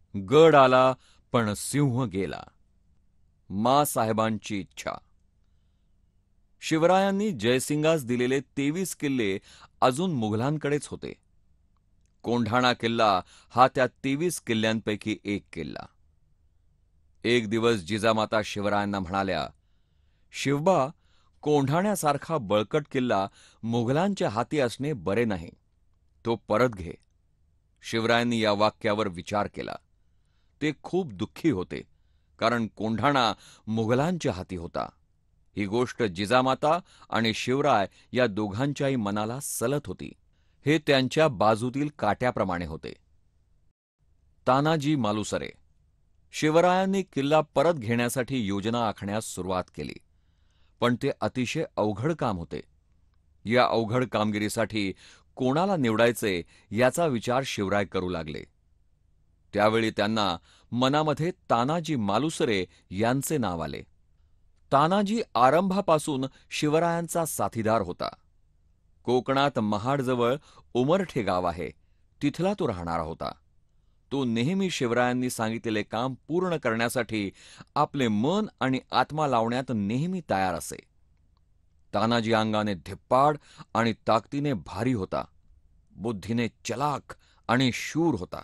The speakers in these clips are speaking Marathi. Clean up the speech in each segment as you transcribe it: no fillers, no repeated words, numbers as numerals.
गड आला पण सिंह गेला. साहेबांची इच्छा. शिवरायांनी जयसिंगास दिलेले 23 किल्ले अजून मुघलांकडेच होते. कोंढाणा किल्ला हा त्या 23 किल्ल्यांपैकी एक किल्ला. एक दिवस जिजामाता शिवरायांना म्हणाल्या, शिवबा, कोंढाण्यासारखा बळकट किल्ला मुघलांच्या हाती असणे बरे नाही. तो परत घे. शिवरायांनी या वाक्यावर विचार केला. ते खूप दुःखी होते, कारण कोंढाणा मुघलांच्या हाती होता. ही गोष्ट जिजामाता आणि शिवराय या दोघांच्याही मनाला सलत होती. हे त्यांच्या बाजूतील काट्याप्रमाणे होते. तानाजी मालुसरे. शिवरायांनी किल्ला परत घेण्यासाठी योजना आखण्यास सुरुवात केली, पण ते अतिशय अवघड काम होते. या अवघड कामगिरीसाठी कोणाला निवडायचे याचा विचार शिवराय करू लागले. त्यावेळी त्यांना मनामध्ये तानाजी मालुसरे यांचे नाव आले. तानाजी आरंभापासून शिवरायांचा साथीदार होता. कोकणात महाडजवळ उमरठे गाव आहे, तिथला तो राहणारा होता. तो नेहमी शिवरायांनी सांगितलेले काम पूर्ण करण्यासाठी आपले मन आणि आत्मा लावण्यात नेहमी तयार असे. तानाजी अंगाने धिप्पाड आणि ताकदीने भारी होता. बुद्धीने चलाख आणि शूर होता.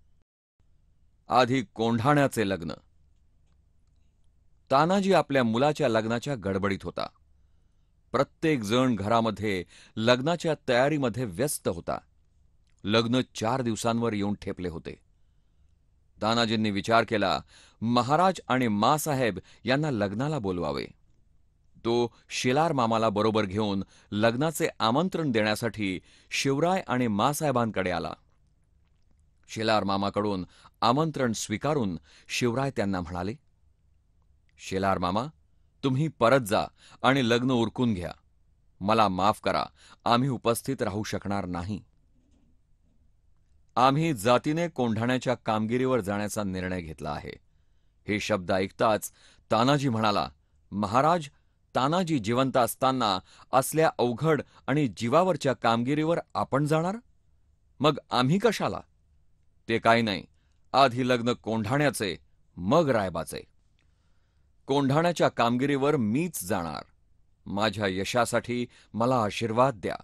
आधी कोंढाण्याचे लग्न. तानाजी आपल्या मुलाच्या लग्नाच्या गडबडीत होता. प्रत्येक जण घरामध्ये लग्नाच्या तयारीमध्ये व्यस्त होता. लग्न 4 दिवसांवर येऊन ठेपले होते. तानाजींनी विचार केला, महाराज आणि मासाहेब यांना लग्नाला बोलवावे. तो शेलार मामाला बरोबर घेऊन लग्नाचे आमंत्रण देण्यासाठी शिवराय आणि मासाहेबांकडे आला. शेलार मामाकडून आमंत्रण स्वीकारून शिवराय त्यांना म्हणाले, शेलार मामा, तुम्ही परत जा आणि लग्न उरकून घ्या. मला माफ करा, आम्ही उपस्थित राहू शकणार नाही. आम्ही जातीने कोंढाण्याच्या कामगिरीवर जाण्याचा निर्णय घेतला आहे. हे शब्द ऐकताच तानाजी म्हणाला, महाराज, तानाजी जिवंत असताना असल्या अवघड आणि जीवावरच्या कामगिरीवर आपण जाणार? मग आम्ही कशाला? ते काही नाही, आधी लग्न कोंढाण्याचे, मग रायबाचे. कोंढाण्याच्या कामगिरीवर मीच जाणार. माझ्या यशासाठी मला आशीर्वाद द्या.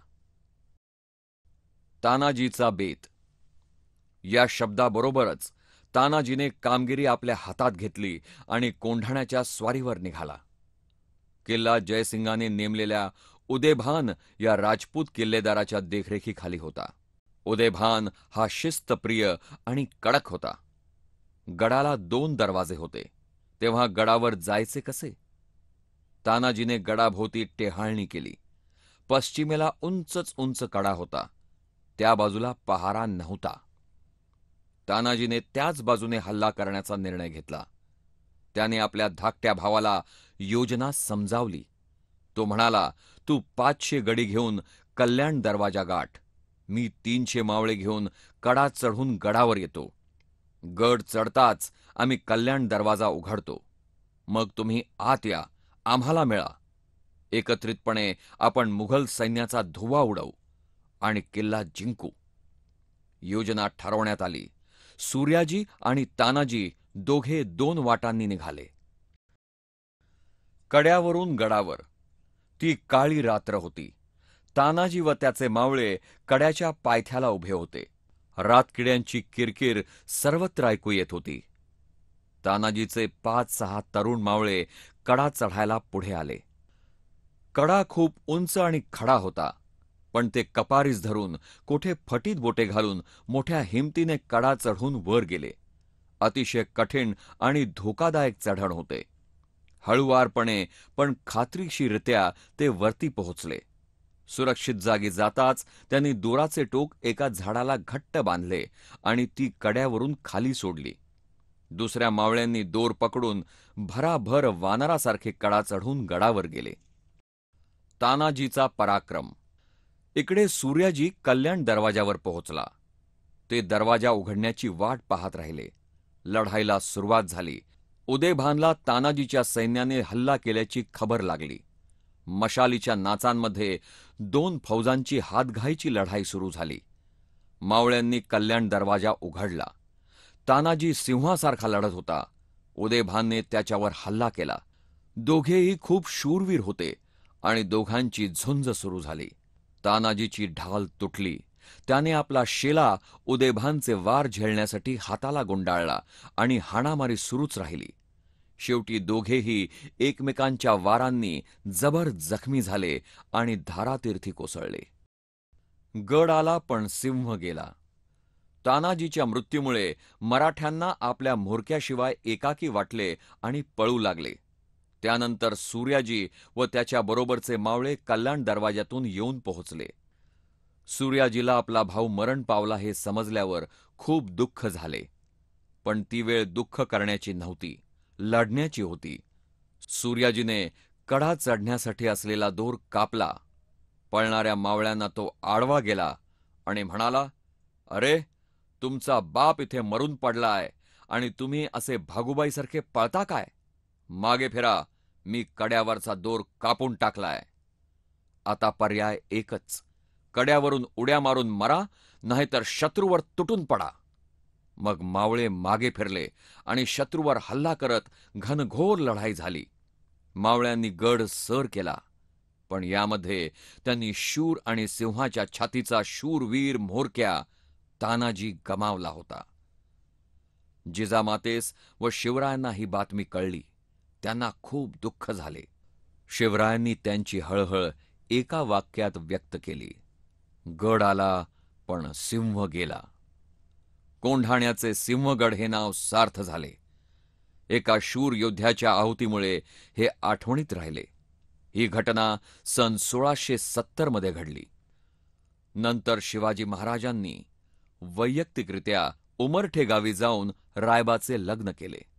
तानाजीचा बेत. या शब्दाबरोबरच तानाजीने कामगिरी आपल्या हातात घेतली आणि कोंढाण्याच्या स्वारीवर निघाला. किल्ला जयसिंगाने नेमलेल्या उदेभान या राजपूत किल्लेदाराच्या देखरेखीखाली होता. उदेभान हा शिस्तप्रिय आणि कडक होता. गडाला 2 दरवाजे होते. तेव्हा गडावर जायचे कसे? तानाजीने गडाभोवती टेहाळणी केली. पश्चिमेला उंचच उंच कडा होता. त्या बाजूला पहारा नव्हता. तानाजीने त्याच बाजूने हल्ला करण्याचा निर्णय घेतला. त्याने आपल्या धाकट्या भावाला योजना समजावली. तो म्हणाला, तू 500 गडी घेऊन कल्याण दरवाजा गाठ. मी 300 मावळे घेऊन कडा चढून गडावर येतो. गड चढताच आम्ही कल्याण दरवाजा उघडतो. मग तुम्ही आत या, आम्हाला मिळा. एकत्रितपणे आपण मुघल सैन्याचा धुव्वा उडवू आणि किल्ला जिंकू. योजना ठरवण्यात आली. सूर्याजी आणि तानाजी दोघे 2 वाटांनी निघाले. कड्यावरून गडावर. ती काळी रात्र होती. तानाजी व त्याचे मावळे कड्याच्या पायथ्याला उभे होते. रातकिड्यांची किरकिर सर्वत्र ऐकू येत होती. तानाजीचे 5-6 तरुण मावळे कडा चढायला पुढे आले. कडा खूप उंच आणि खडा होता, पण ते कपारीस धरून, कोठे फटीत बोटे घालून मोठ्या हिमतीने कडा चढून वर गेले. अतिशय कठीण आणि धोकादायक चढण होते. हळुवारपणे पण खात्रीशीररित्या ते वरती पोहोचले. सुरक्षित जागी जाताच त्यांनी दोराचे टोक एका झाडाला घट्ट बांधले आणि ती कड्यावरून खाली सोडली. दुसऱ्या मावळ्यांनी दोर पकडून भराभर वानरासारखे कडा चढून गडावर गेले. तानाजीचा पराक्रम. इकडे सूर्याजी कल्याण दरवाजावर पोहोचला. ते दरवाजा उघडण्याची वाट पाहत राहिले. लढाईला सुरुवात झाली. उदेभानला तानाजीच्या सैन्याने हल्ला केल्याची खबर लागली. मशालीच्या नाचांमध्ये 2 फौजांची हातघाईची लढाई सुरू झाली. मावळ्यांनी कल्याण दरवाजा उघडला. तानाजी सिंहासारखा लढत होता. उदयभानने त्याच्यावर हल्ला केला. दोघेही खूप शूरवीर होते आणि दोघांची झुंज सुरू झाली. तानाजीची ढाल तुटली. त्याने आपला शेला उदयभानचे वार झेलण्यासाठी हाताला गुंडाळला आणि हाणामारी सुरूच राहिली. शेवटी दोघेही एकमेकांच्या वारांनी जबर जखमी झाले आणि धारातीर्थी कोसळले. गड आला पण सिंह गेला. तानाजीच्या मृत्यूमुळे मराठ्यांना आपल्या म्होरक्याशिवाय एकाकी वाटले आणि पळू लागले. त्यानंतर सूर्याजी व त्याच्याबरोबरचे मावळे कल्याण दरवाज्यातून येऊन पोहोचले. सूर्याजीला आपला भाऊ मरण पावला हे समजल्यावर खूप दुःख झाले. पण ती वेळ दुःख करण्याची नव्हती, लढण्याची होती. सूर्याजीने कडा चढण्यासाठी असलेला दोर कापला. पळणाऱ्या मावळ्यांना तो आडवा गेला आणि म्हणाला, "अरे, तुमचा बाप इथे मरून पडलाय आणि तुम्ही असे भागुबाईसारखे पळता काय? मागे फिरा, मी कड्यावरचा दोर कापून टाकलाय. आता पर्याय एकच, कड्यावरून उड्या मारून मरा, नाहीतर शत्रूवर तुटून पडा." मग मावळे मागे फिरले आणि शत्रूवर हल्ला करत घनघोर लढाई झाली. मावळ्यांनी गड सर केला, पण यामध्ये त्यांनी शूर आणि सिंहाच्या छातीचा शूरवीर म्होरक्या तानाजी गमावला होता. जिजामातेस व शिवरायांना ही बातमी कळली. त्यांना खूप दुःख झाले. शिवरायांनी त्यांची हळहळ एका वाक्यात व्यक्त केली, "गड आला पण सिंह गेला." कोंढाण्याचे सिंहगड हे नाव सार्थ झाले. एका शूर योद्ध्याच्या आहुतीमुळे हे आठवणीत राहिले. ही घटना सन 1670 मध्ये घडली. नंतर शिवाजी महाराजांनी वैयक्तिकरित्या उमरठे गावी जाऊन रायबाचे लग्न केले.